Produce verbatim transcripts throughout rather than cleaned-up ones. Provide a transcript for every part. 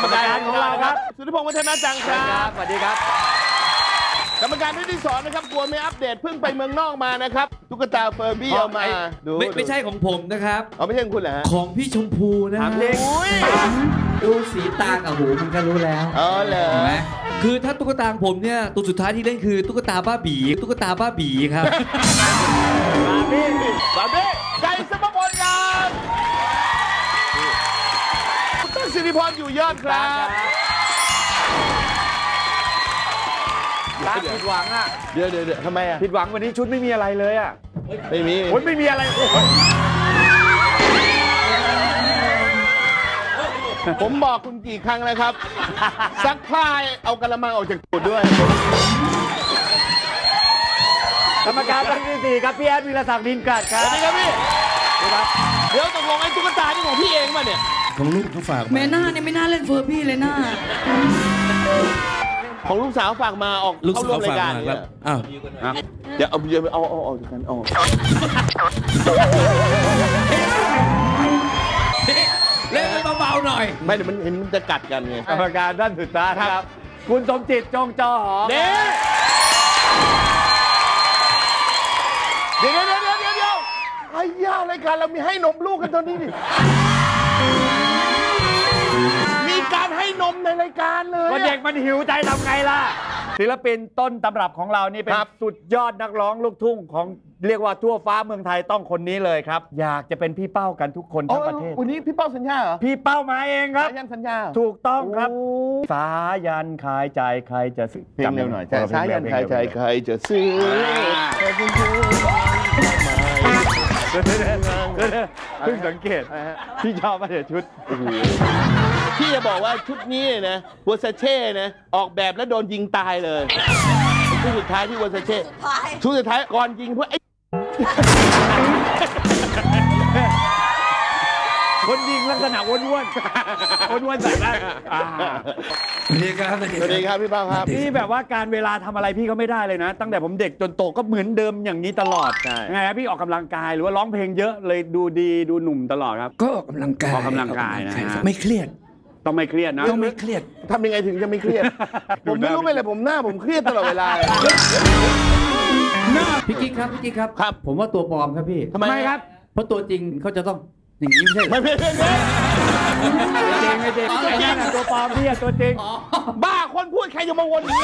รมการของเราครับสุทธิพงษ์วัฒนาจังครับสวัสดีครับกรรมการท่านที่สองนะครับกลัวไม่อัปเดตเพิ่งไปเมืองนอกมานะครับตุ๊กตาเฟอร์บี้เอามาดูไม่ไม่ใช่ของผมนะครับเอาไม่ใช่ของคุณเหรอของพี่ชมพูนะดูสีตากับหูมันก็รู้แล้วอ๋อเหรอคือถ้าตุ๊กตาผมเนี่ยตัวสุดท้ายที่เล่นคือตุ๊กตาบ้าบีตุ๊กตาบ้าบีครับบาร์บี้บาร์บี้ใจสมบูรณ์ครับต้นสิริพรอยู่ยอดครับตาผิดหวังอ่ะเดี๋ยวเดี๋ยวทำไมอ่ะผิดหวังวันนี้ชุดไม่มีอะไรเลยอ่ะไม่มีโอ้ยไม่มีอะไรผมบอกคุณกี่ครั้งแล้วครับซักผ้าเอากระมังออกจากตูดด้วยกรรมการท่านที่สี่ครับพี่แอดวีรศักดิ์นินกัดครับสวัสดีครับพี่ครับเดี๋ยวตกลงไอ้ตุ๊กตานี่ของพี่เองป่ะเนี่ยของลูกเขาฝากแม่หน้าเนี่ยไม่น่าเล่นเฟอร์บี้เลยหน้าของลูกสาวฝากมาออกเข้าร่วมรายการครับอ้าวเดี๋ยวเอาเดี๋ยวเอาเอาเอาจากกันเอาเล่นเบาๆหน่อยไม่เดี๋ยวมันเห็นมันจะกัดกันไงกรรมการท่านสุดท้ายครับคุณสมจิตจงจอหอเดี๋ยวเดี๋ยวเดี๋ยวเดี๋ยวเดี๋ยวเดี๋ยวไอ้ย่ารายการเรามีให้นมลูกกันตอนนี้ดิมีการให้นมในรายการเลยก็เด็กมันหิวใจทำไงล่ะศิลปินต้นตำรับของเรานี่เป็นสุดยอดนักร้องลูกทุ่งของเรียกว่าทั่วฟ้าเมืองไทยต้องคนนี้เลยครับอยากจะเป็นพี่เป้ากันทุกคนทั้งประเทศวันนี้พี่เป้าสัญญาเหรอพี่เป้ามาเองครับสายันสัญญาถูกต้องครับสายันขายใจใครจะซื้อเพลงเร็วหน่อยสายันขายใจใครจะซื้อเพิ่งสังเกตพี่ชอบมาเดี๋ยวชุดพี่จะบอกว่าชุดนี้นะวัวซาเช่นะออกแบบแล้วโดนยิงตายเลยชุดสุดท้ายที่วัวซาเช่ชุดสุดท้ายก่อนยิงเพราะไอ้คนยิงลักษณะอ้วนๆอ้วนๆใส่ได้สวัสดีครับสวัสดีครับพี่เป้าครับนี่แบบว่าการเวลาทำอะไรพี่ก็ไม่ได้เลยนะตั้งแต่ผมเด็กจนโตก็เหมือนเดิมอย่างนี้ตลอดไงครับพี่ออกกำลังกายหรือว่าร้องเพลงเยอะเลยดูดีดูหนุ่มตลอดครับก็ออกกำลังกายออกกำลังกายนะไม่เครียดต้องไม่เครียดนะต้องไม่เครียดทำยังไงถึงจะไม่เครียดผมไม่รู้ไปเลยผมหน้าผมเครียดตลอดเวลาหน้าพี่กิ๊กครับพี่กิ๊กครับครับผมว่าตัวปลอมครับพี่ทำไมครับเพราะตัวจริงเขาจะต้องอย่างนี้ไม่ใช่ไม่ไม่ไม่ไม่จริงไม่จริงไอ้นี่นะตัวปลอมพี่ตัวจริงบ้าคนพูดใครจะมาวนนี้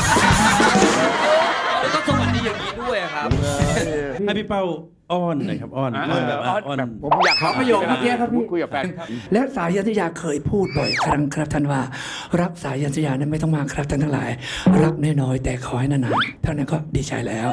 ต้องสวัสดีอย่างนี้ด้วยครับให้พี่เป้าอ้อนหน่อยครับอ้อนอ้อนแบบอ้อนผมอยากขอประโยคเมื่อกี้ครับพี่คุยกับแฟนและสายันสัญญาเคยพูดบ่อยครั้งครับท่านว่ารักสายันสัญญานั้นไม่ต้องมาครับท่านทั้งหลายรักน้อยๆแต่ขอให้นานๆเท่านั้นก็ดีใจแล้ว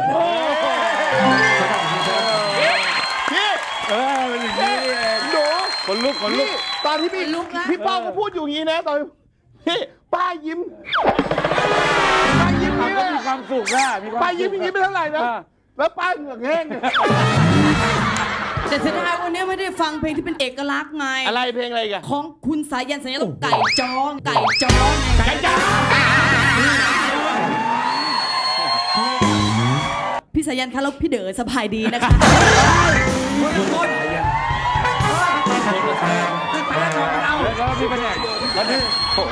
พี่เออเป็นอย่างนี้เองหนูคนลุกคนลุกตอนที่พี่พี่เป้าก็พูดอยู่อย่างนี้นะตอนพี่ป้ายิ้มป้ายิ้มนี่เลยมีความสุขนะป้ายิ้มอย่างนี้ไม่เท่าไหร่นะแล้วป้าเหงือกแห้งแต่เสียดายวันนี้ไม่ได้ฟังเพลงที่เป็นเอกลักษณ์ไงอะไรเพลงอะไรกันของคุณสายันสัญญาต้องไก่จ้องไก่จ้องไก่จ้องพี่สายันคะแล้วพี่เด๋อสบายดีนะคะแล้วพี่เป็นไงแล้วนี่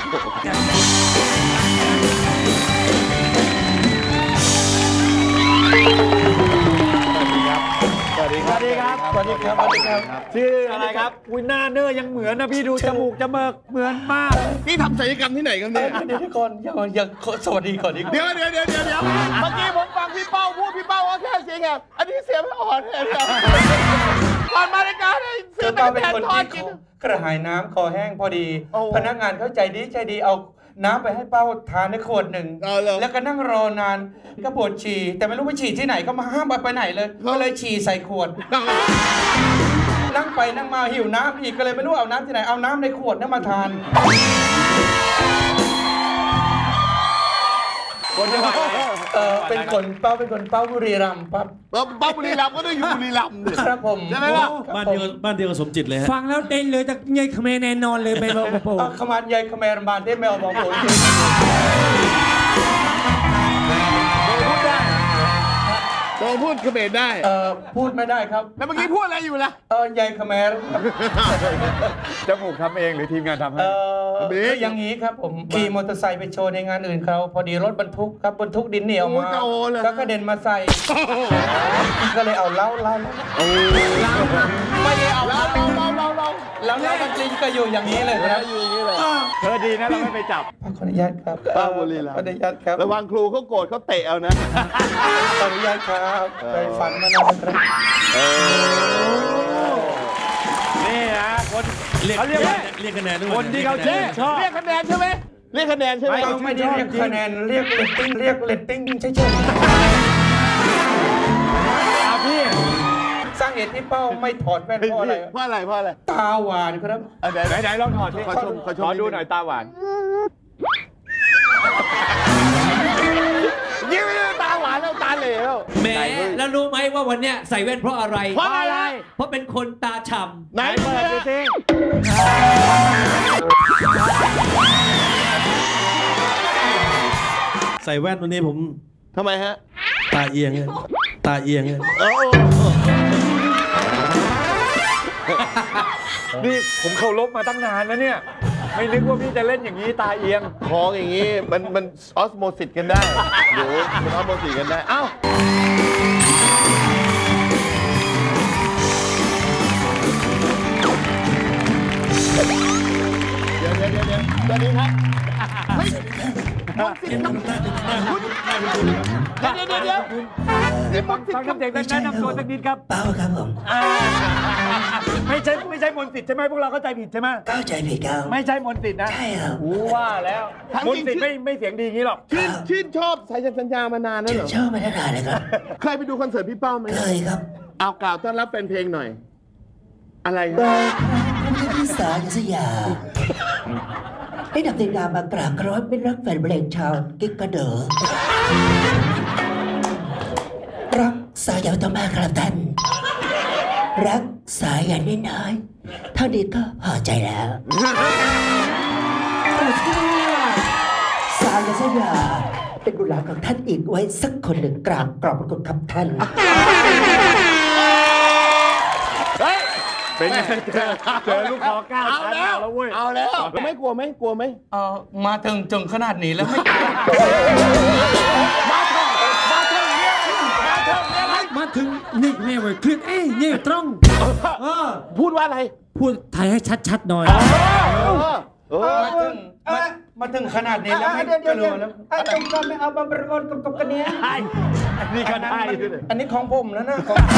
สวัสดีครับ สวัสดีครับสวัสดีครับ สวัสดีครับ ชื่ออะไรครับอุ้ยหน้าเนื้อยังเหมือนนะพี่ดูจมูกจมูกเหมือนมากพี่ทำศัลยกรรมที่ไหนกันเนี่ยเดี๋ยวทุกคนยังยังสวัสดีก่อนดีเดี๋ยวเดี๋ยวเดี๋ยวเดี๋ยวเดี๋ยวเมื่อกี้ผมฟังพี่เป้าพูดพี่เป้าว่าแค่เสียงอ่ะอันนี้เสียงไม่อ่อนเลยก่อนมารายการเลยเสียงเป็นแทนทอดกินกระหายน้ำคอแห้งพอดีพนักงานเข้าใจดีใจดีเอาน้ำไปให้เป้าทานในขวดหนึ่งแล้วก็นั่งรอนานก็ปวดฉี่แต่ไม่รู้ไปฉี่ที่ไหนก็มาห้ามไปไหนเลยก็เลยฉี่ใส่ขวดนั่งไปนั่งมาหิวน้ำอีกก็เลยไม่รู้เอาน้ำที่ไหนเอาน้ำในขวดนั่นมาทานคนจังหวัดเออเป็นคนเป้าเป็นคนเป้าบุรีรัมย์ปั๊บเป้าบุรีรัมย์ก็ต้องอยู่บุรีรัมย์ครับผมใช่ไหมล่ะบ้านเดียวบ้านเดียวกับสมจิตเลยฮะฟังแล้วเต้นเลยจากใหญ่ขมรแน่นอนเลยไปบอกผมขมรใหญ่ขมรบานเต้นแมวบอกผมพูดได้โดนพูดเขมรได้เอ่อพูดไม่ได้ครับแล้วเมื่อกี้พูดอะไรอยู่ล่ะเออใหญ่เขมรจมูกทำเองหรือทีมงานทำให้เออคืออย่างนี้ครับผมขี่มอเตอร์ไซค์ไปโชว์ในงานอื่นเขาพอดีรถบรรทุกครับบรรทุกดินเหนียวมาก็กระเด็นมาใส่ก็เลยเอาเล้าเล้าไม่ได้เอาเล้าเล้าเล้าเล้าแล้วแล้วมันจริงก็อยู่อย่างนี้เลยครับอยู่อย่างนี้เลยเธอดีนะเราไม่ไปจับขออนุญาตครับป้าบุรีรัมย์ขออนุญาตครับระวังครูเขาโกรธเขาเตะเอานะขออนุญาตครับไปฝันมานานครับนี่นะคนเรียกเขาเรียกว่าเรียกคะแนนด้วยคนที่เขาชื่นชอบเรียกคะแนนใช่ไหมเรียกคะแนนใช่ไหมไม่ไม่ได้เรียกคะแนนเรียกเลตติ้งเรียกเลตติ้งเฉยเอาพี่ๆสร้างเหตุที่เป้าไม่ถอดแว่นเพราะอะไรเพราะอะไรเพราะอะไรตาหวานครับไหนไหนไหนลองถอดสิขอชมขอชมขอดูหน่อยตาหวานยิ้มตาหวานแล้วตาเหลวแหมแล้วรู้ไหมว่าวันเนี้ยใส่แว่นเพราะอะไรเพราะอะไรเพราะเป็นคนตาฉ่ไหนเปิดดูสิใส่แว่นวันนี้ผมทำไมฮะตาเอียงเลยตาเอียงเลยโอ้นี่ผมเคารพมาตั้งนานแล้วเนี่ย ไม่นึกว่าพี่จะเล่นอย่างนี้ตาเอียงของอย่างนี้มันมันออสโมซิสกันได้เดี๋ยวมันออสโมซิสกันได้เอ้าเดี๋ยวเดี๋ยวเดี๋ยวเดี๋ยวสวัสดีครับเฮ้ยมนต์สิทธิ์ครับคุณเดี๋ยวเดี๋ยวเดี๋ยวนี่มนต์สิทฟังธิ์ครับคำเด็กแนะนำตัวสักนิดครับเปล่าครับผมไม่ใช่ไม่ใช่มนต์สิทธิ์ใช่ไหมพวกเราเข้าใจผิดใช่ไหมเข้าใจผิดครับไม่ใช่มนต์สิทธิ์นะใช่ครับว่าแล้วมนต์สิทธิ์ไม่ไม่เสียงดีอย่างนี้หรอกชื่นชื่นชอบสายสัญญามานานแล้วเหรอชอบมาตั้งนานเลยครับเคยไปดูคอนเสิร์ตพี่เป้าไหมเคยครับเอากล่าวต้อนรับแฟนเพลงหน่อย อะไรคบรับอกคุณที่สายุสยาได้นำเพลงงามมากราบเคารพเป็นรักแฟนเพลงชาวกิ๊กกระเดอรักสายยาวต่อมาครับท่าน รักสายอย่างน้อยๆเท่านี้ก็พอใจแล้วสายยุสยาเป็นบุตรหลานของท่านอีกไว้สักคนหนึ่งกราบกรอบพระคุณครับท่านเฮ้ยเป็นไงเจอเจอลูกคอก้าวเอาชั้นแล้วแล้วเว้ยเอาแล้ว ไม่กลัวไหมกลัวไหมเออมาถึงจงขนาดนี้แล้วไม่ำมาถึงนี่แม่ไว้คลิกเอ้ยนี่ตรงเออพูดว่าอะไรพูดไทยให้ชัดๆหน่อยเออเออมาถึงมามาถึงขนาดนี้แล้วไม่กลัวแล้วไอ้ตรงกันไม่เอาบังประกอบกับตกกันเนี้ยนี่ก็ได้อันนี้ของผมแล้วนะ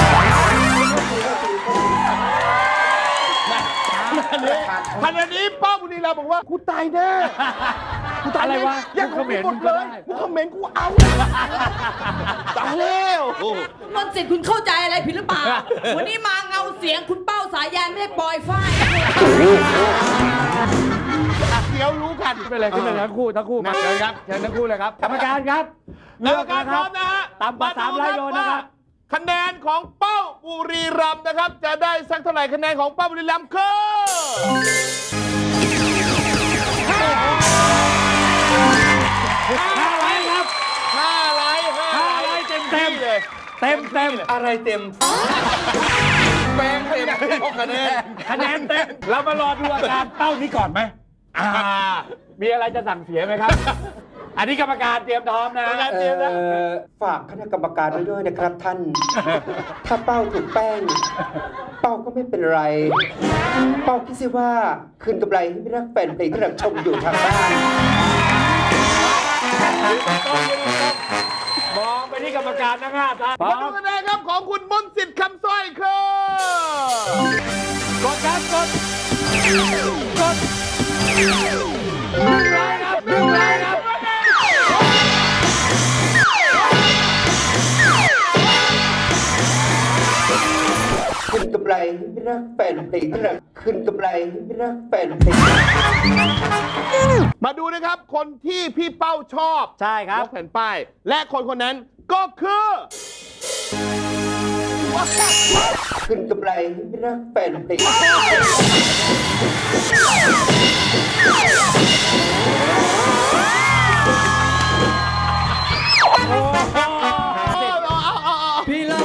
ขณะนี้ป้าบุรีรัมย์บอกว่ากูตายแน่กูตายอะไรวะยังกูเขมรหมดเลยกูคอมเมนต์กูเอาตายแล้วมนต์สิทธิ์คุณเข้าใจอะไรผิดหรือเปล่า วันนี้มาเงาเสียงคุณเป้าสายยานไม่ได้ปล่อยฝ้ายเดี๋ยวรู้กันไม่เป็นไรขึ้นเลยทั้งคู่ทั้งคู่มาเชิญครับเชิญทั้งคู่เลยครับกรรมการครับกรรมการพร้อมนะฮะตามบัตรสามไล่โยนนะครับคะแนนของเป้าบุรีรัมย์นะครับ จะได้สักเท่าไหร่คะแนนของเป้าบุรีรัมย์คือห้าไลค์ครับห้าไลค์ห้าห้าไลค์เต็มเต็มเลยเต็มเต็มอะไรเต็มแปลงเต็มทุกคะแนนคะแนนเต็มเรามารอดูอาการเป้านี้ก่อนไหมอ่ามีอะไรจะสั่งเสียไหมครับ อันนี้กรรมการเตรียมพร้อมนะเตรียมนะฝากคณะกรรมการไว้ด้วยนะครับท่าน ถ้าเป้าถูกแป้ง เป้าก็ไม่เป็นไร เป้าคิดสิว่าคืนกำไรให้รักแฟนเพลงที่รับชมอยู่ทางบ้านมองไปที่กรรมการนะฮะท่านพร้อมาดูมคะแนนครับของคุณมนต์สิทธิ์คำสร้อยคือกดครับกดกดหนึ่งไลค์ครับหนึ่งไลค์ครับคืนกำไรให้รักแฟนเพลงที่รับคืนกำไรให้รักแฟนเพลงมาดูนะครับ คนที่พี่เป้าชอบใช่ครับยกแผ่นป้าย และคนคนนั้นก็คือคืนกำไรให้รักแฟนเพลงพี่เล่า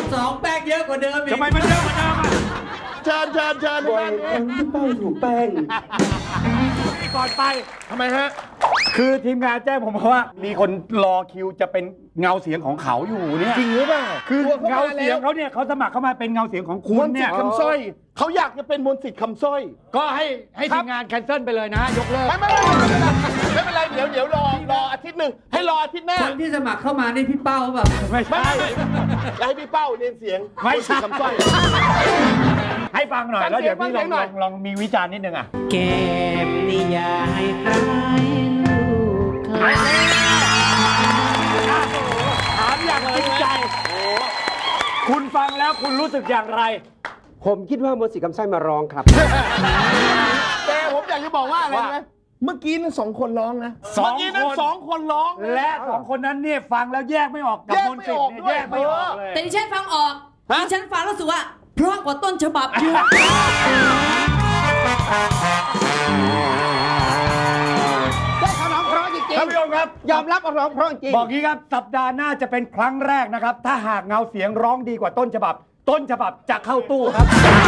ว่าเดิมอีกทำไมมันเยอะกว่าเดิมอ่ะเชิญเชิญเชิญบ่อยครั้งที่เป้าถูกแป้งก่อนไปทำไมฮะคือทีมงานแจ้งผมมาว่า มีคนรอคิวจะเป็นเงาเสียงของเขาอยู่เนี่ยจริงหรือเปล่าคือเงาเสียงเขาเนี่ยเขาสมัครเข้ามาเป็นเงาเสียงของคุมณนต์สิเนี่ทยธิ์คำสร้อย เขาอยากจะเป็นมนต์สิทธิ์คำสร้อยก็ให้ให้ทีมงานแคนเซิลไปเลยนะ ยกเลิกไม่ไม่ไม่ไม่เป็นไรเดี๋ยวเดี๋ยวรอรออาทิตย์หนึ่งให้รออาทิตย์หน้าคนที่สมัครเข้ามานี่พี่เป้าแบบไม่ไม่ใช่แล้วให้พี่เป้าเรียนเสียงไม่นต์สิใช่ทธิ์คำสร้อยให้ฟังหน่อยแล้วเดี๋ยวพี่ลฟัองงเสียงหน่ลออย งลองมีวิจารณ์นิดนึงอ่ะเก็บนิยายคล้ายลูกใครถามอย่างจริงใจ คุณฟังแล้วคุณรู้สึกอย่างไรผมคิดว่ามนต์สิทธิ์คำสร้อยมาร้องครับแต่ผมอยากจะบอกว่าอะไรไหมเมื่อกี้นั่นสองคนร้องนะสองเมื่อกี้นั่นคนสองคนร้องและสองคนนั้นเนี่ยฟังแล้วแยกไม่ออกกับแยกมนไม่ต์สิทออกธิ์เนี่ยด้วยแยกไม่ออกเลยแต่ดิฉันฟังออกฮะดิฉันฟังแล้วรู้สึกว่า เพราะกว่าต้นฉบับอยู่ได้เขาร้องเพราะจริงท่านผู้ชมครับๆยอมรับว่าร้องเพราะจริงบอกงี้ครับ สัปดาห์หน้าจะเป็นครั้งแรกนะครับ ถ้าหากเงาเสียงร้องดีกว่าต้นฉบับ ต้นฉบับจะเข้าตู้ครับ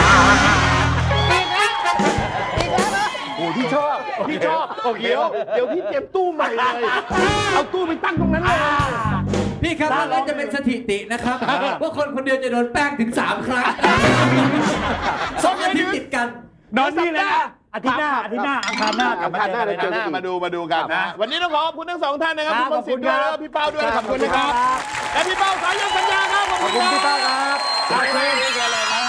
โอ้พี่ชอบพี่ชอบเดี๋ยวเดี๋ยวพี่เตรียมตู้ใหม่เลย เอาตู้ไปตั้งตรงนั้นเลยพี่ครับแล้วจะเป็นสถิตินะครับ ว่าคนคนเดียวจะโดนแป้งถึงสามครั้งสองอาทิตย์ติดกันนอนนี่เลยนะอาทิตย์หน้าอาทิตย์หน้าอังคารหน้ากลับมาเจอกันเลยหน้านะมาดูมาดูกันนะ วันนี้ต้องขอขอบคุณทั้งสองท่านนะครับครับคุณมนต์สิทธิ์ด้วยขอบคุณครับแล้วก็พี่เป้าด้วยขอบคุณนะครับครับและพี่เป้าสายันสัญญาครับขอบขอบคุคุณณพี่ครัเต้าบครับขอบคุณครับ